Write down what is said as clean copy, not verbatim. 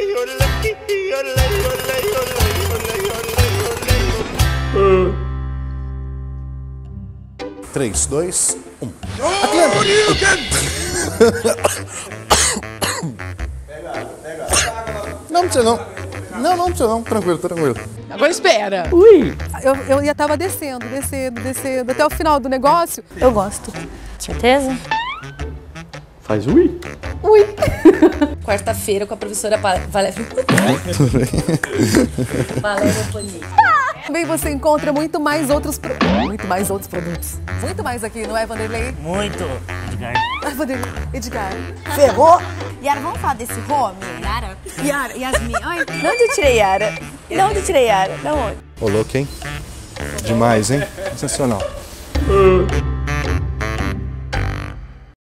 3, 2, 1. Não precisa não. Não precisa não. Tranquilo, tranquilo. Agora espera. Ui! Eu já tava descendo até o final do negócio. Eu gosto. Certeza? Faz ui! Ui! Quarta-feira com a professora Valéria Poli. Também você encontra muito mais outros produtos. Muito mais aqui, não é, Vanderlei? Muito, Edgar. Ah, Vanderlei, Edgar. Ferrou? Yara, vamos falar desse home? Yara, Yasmin. Ai, De onde eu tirei Yara? De onde eu tirei Yara? Da onde? Ô, louco, hein? Demais, hein? Sensacional.